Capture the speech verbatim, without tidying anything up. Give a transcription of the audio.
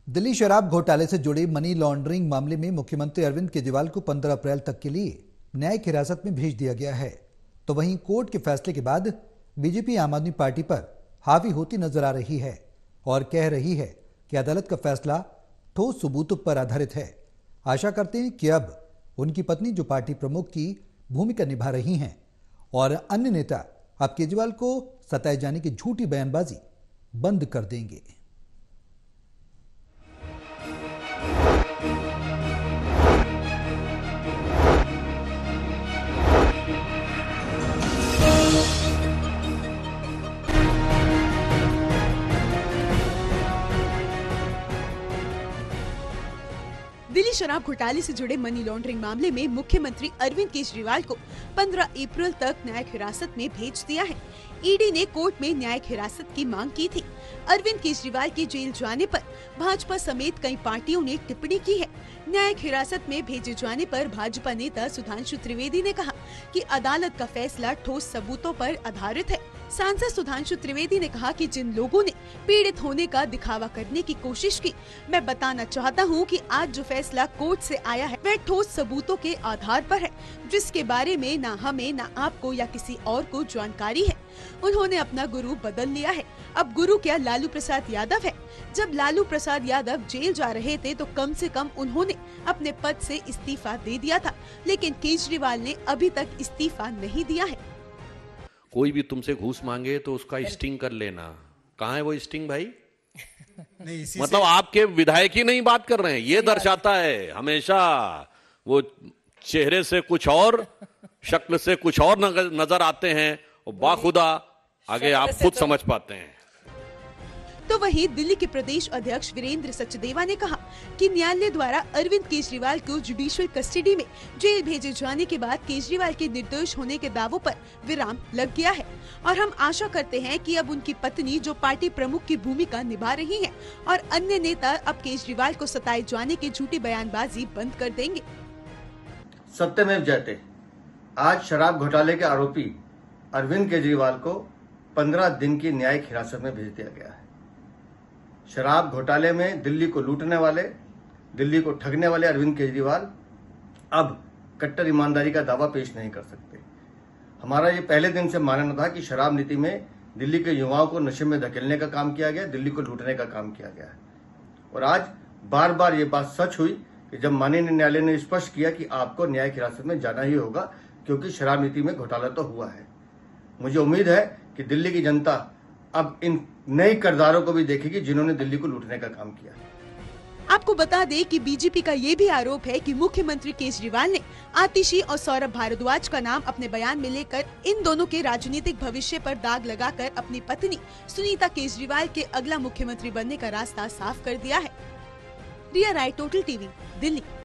दिल्ली शराब घोटाले से जुड़े मनी लॉन्ड्रिंग मामले में मुख्यमंत्री अरविंद केजरीवाल को पंद्रह अप्रैल तक के लिए न्यायिक हिरासत में भेज दिया गया है। तो वहीं कोर्ट के फैसले के बाद बीजेपी आम आदमी पार्टी पर हावी होती नजर आ रही है और कह रही है कि अदालत का फैसला ठोस सबूतों पर आधारित है। आशा करते हैं कि अब उनकी पत्नी जो पार्टी प्रमुख की भूमिका निभा रही हैं और अन्य नेता अब केजरीवाल को सताए जाने की झूठी बयानबाजी बंद कर देंगे। दिल्ली शराब घोटाले से जुड़े मनी लॉन्ड्रिंग मामले में मुख्यमंत्री अरविंद केजरीवाल को पंद्रह अप्रैल तक न्यायिक हिरासत में भेज दिया है। ईडी ने कोर्ट में न्यायिक हिरासत की मांग की थी। अरविंद केजरीवाल के जेल जाने पर भाजपा समेत कई पार्टियों ने टिप्पणी की है। न्यायिक हिरासत में भेजे जाने पर भाजपा नेता सुधांशु त्रिवेदी ने कहा कि अदालत का फैसला ठोस सबूतों पर आधारित है। सांसद सुधांशु त्रिवेदी ने कहा कि जिन लोगों ने पीड़ित होने का दिखावा करने की कोशिश की, मैं बताना चाहता हूं कि आज जो फैसला कोर्ट से आया है वह ठोस सबूतों के आधार पर है, जिसके बारे में ना हमें ना आपको या किसी और को जानकारी है। उन्होंने अपना गुरु बदल लिया है। अब गुरु क्या लालू प्रसाद यादव है? जब लालू प्रसाद यादव जेल जा रहे थे तो कम से कम उन्होंने अपने पद से इस्तीफा दे दिया था, लेकिन केजरीवाल ने अभी तक इस्तीफा नहीं दिया है। कोई भी तुमसे घूस मांगे तो उसका स्टिंग कर लेना। कहाँ है वो स्टिंग भाई? नहीं, इसी मतलब आपके विधायक ही नहीं बात कर रहे हैं, ये दर्शाता है हमेशा वो चेहरे से कुछ और, शक्ल से कुछ और नजर आते हैं और बाखुदा आगे आप खुद समझ पाते हैं। तो वहीं दिल्ली के प्रदेश अध्यक्ष वीरेंद्र सचदेवा ने कहा कि न्यायालय द्वारा अरविंद केजरीवाल को जुडिशियल कस्टडी में जेल भेजे जाने के बाद केजरीवाल के निर्दोष होने के दावों पर विराम लग गया है और हम आशा करते हैं कि अब उनकी पत्नी जो पार्टी प्रमुख की भूमिका निभा रही हैं और अन्य नेता अब केजरीवाल को सताए जाने की झूठी बयानबाजी बंद कर देंगे। सत्यमेव जयते। आज शराब घोटाले के आरोपी अरविंद केजरीवाल को पंद्रह दिन की न्यायिक हिरासत में भेज दिया गया है। शराब घोटाले में दिल्ली को लूटने वाले, दिल्ली को ठगने वाले अरविंद केजरीवाल अब कट्टर ईमानदारी का दावा पेश नहीं कर सकते। हमारा ये पहले दिन से मानना था कि शराब नीति में दिल्ली के युवाओं को नशे में धकेलने का काम किया गया, दिल्ली को लूटने का काम किया गया है। और आज बार बार ये बात सच हुई कि जब माननीय न्यायालय ने स्पष्ट किया कि आपको न्यायिक हिरासत में जाना ही होगा क्योंकि शराब नीति में घोटाला तो हुआ है। मुझे उम्मीद है कि दिल्ली की जनता अब इन नए किरदारों को भी देखेगी जिन्होंने दिल्ली को लूटने का काम किया। आपको बता दें कि बीजेपी का ये भी आरोप है कि मुख्यमंत्री केजरीवाल ने आतिशी और सौरभ भारद्वाज का नाम अपने बयान में लेकर इन दोनों के राजनीतिक भविष्य पर दाग लगाकर अपनी पत्नी सुनीता केजरीवाल के अगला मुख्यमंत्री बनने का रास्ता साफ कर दिया है। Riya Rai, total TV, Delhi.